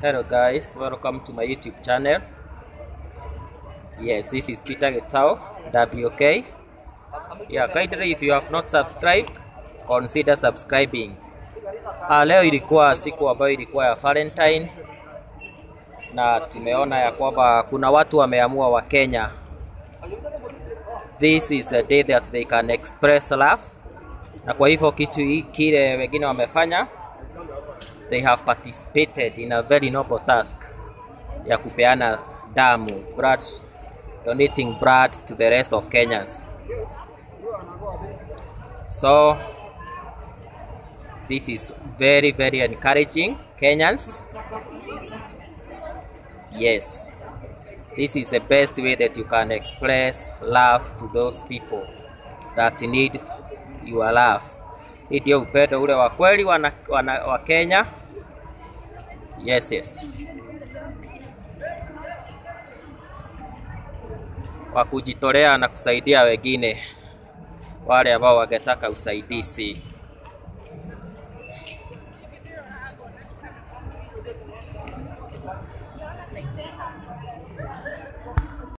Hello guys, welcome to my YouTube channel. Yes, this is Peter Getao, WK. Yeah, kindly if you have not subscribed, consider subscribing. Leo ilikuwa siku ambayo ilikuwa ya Valentine, na tumeona ya kwamba kuna watu wameamua wa Kenya. This is the day that they can express love. Na kwa hivyo kitu kile wengine wamefanya, they have participated in a very noble task ya kupeana damu, blood, donating blood to the rest of Kenyans. So this is very encouraging, Kenyans. Yes, this is the best way that you can express love to those people that need your love. Hii ndio upendo ule wa kweli wa Kenya. Yes. Wa kujitolea na kusaidia wengine wale ambao wangetaka usaidizi.